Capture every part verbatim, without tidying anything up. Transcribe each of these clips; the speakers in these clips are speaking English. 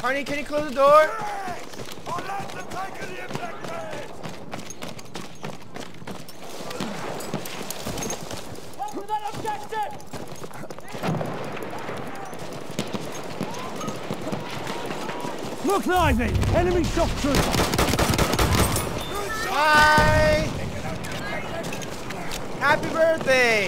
Carney, can you close the door? Look, Lively! Enemy shock trooper! Hi! Happy birthday!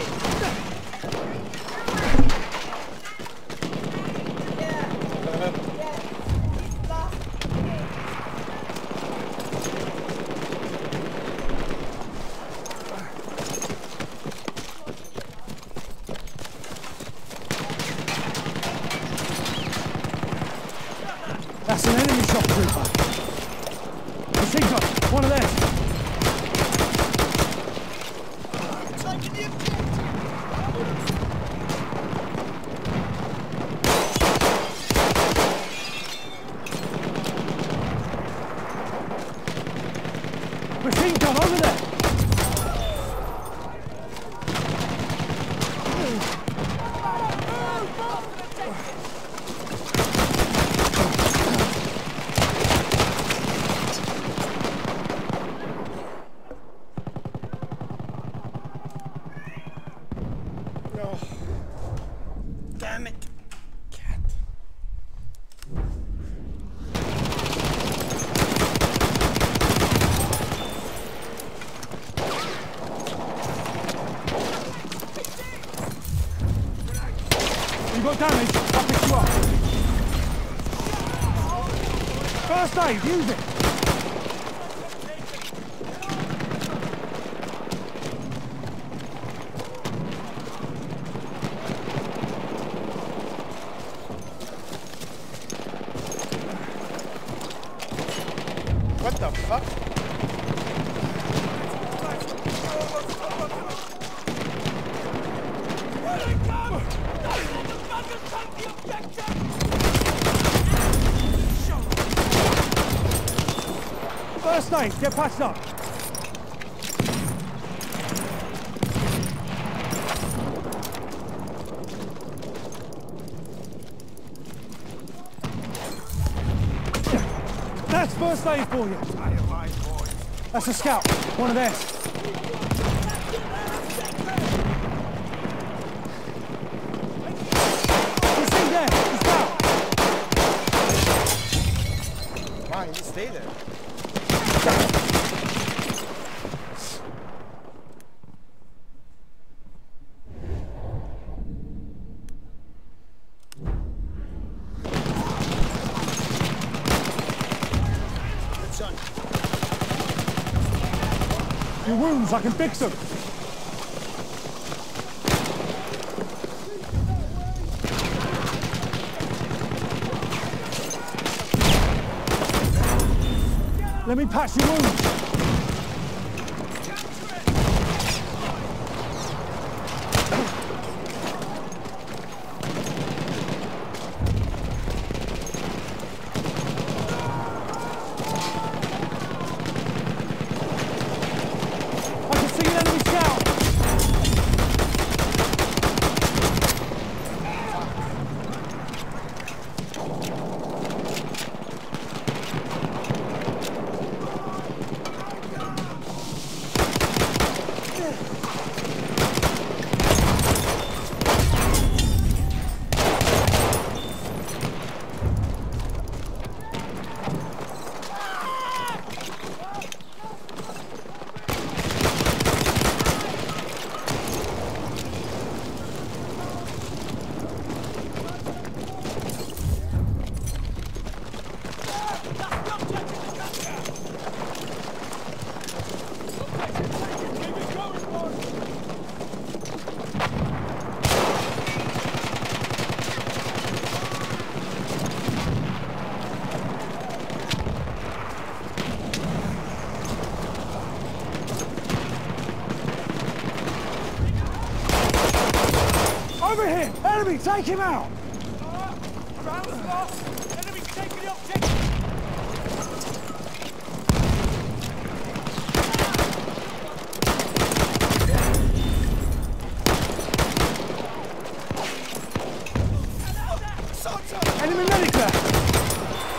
That's an enemy shock trooper. Machine gun, one of theirs. Machine gun over there. Oh. Damn it. Cat. You got damage, I'll pick you up. First aid, use it. What the fuck? First aid, get patched up. That's first aid for you. That's a scout, one of theirs. You see there, the scout. Wow, you just stay there. Your wounds, I can fix them. Let me patch your wounds. Over here! Enemy, take him out! Ground's lost! Enemy's taking the objective! Enemy medic there!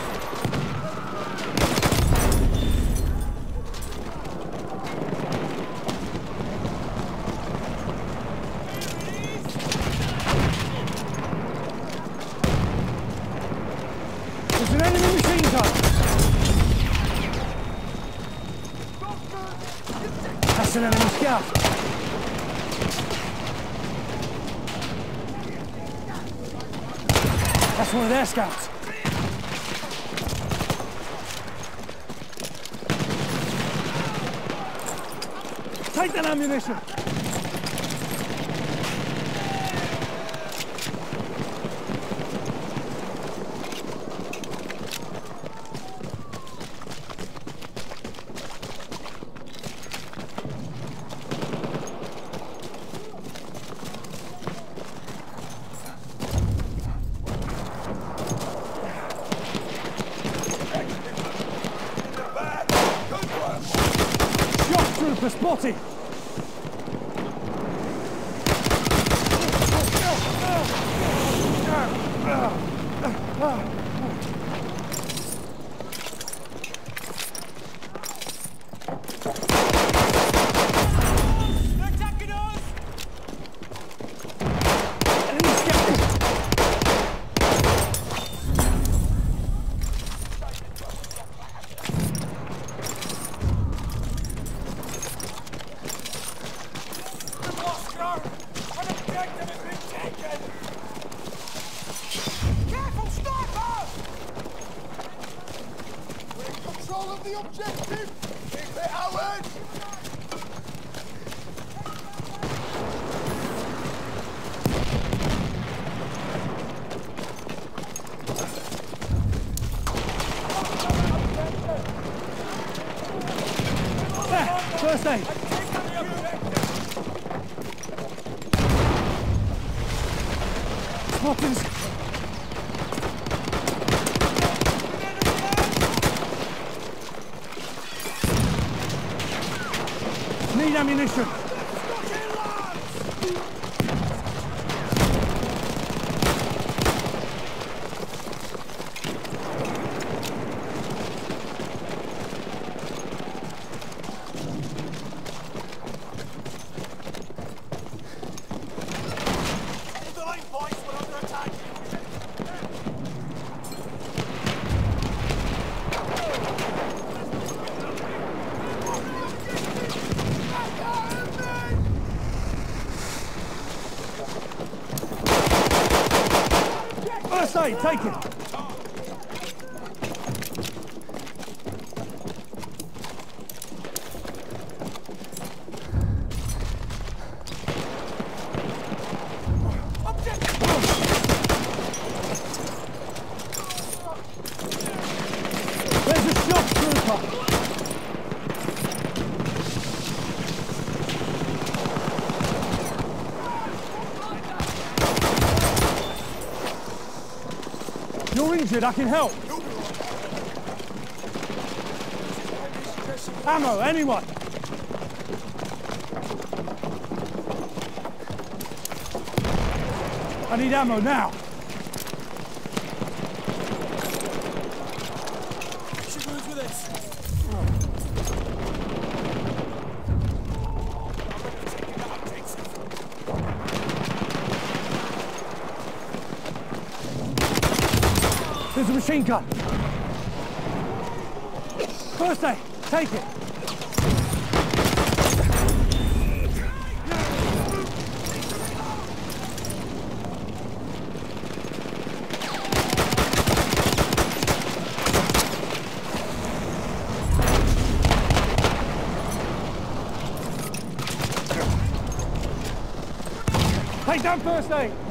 an enemy scout. That's one of their scouts. Take that ammunition. Trooper spotted! They're attacking us! Enemy scouted! Oscar! An objective has been taken! Careful, sniper! We're in control of the objective! Keep it, Howard! There! First aid! Spotters! Need ammunition! The lane points were under attack! First aid, take it! There's a shock trooper! You're injured, I can help. Ammo, anyone? I need ammo now. She moves with us! There's a machine gun. First aid, take it. Take down first aid.